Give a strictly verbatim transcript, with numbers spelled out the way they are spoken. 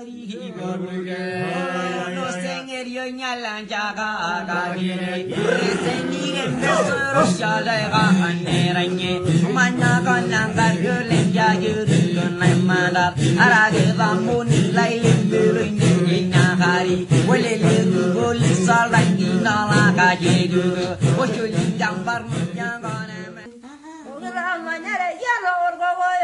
Hari Garuge no sengerio nyalan jaga agagire sengiren besoro shalega aneranye manya kananga gulen jagir kunai mandar arage zamuni lailin birunya nyakari welele gol salangi nala kajedu oshulin jambar nyangane ora manyare yalo orgo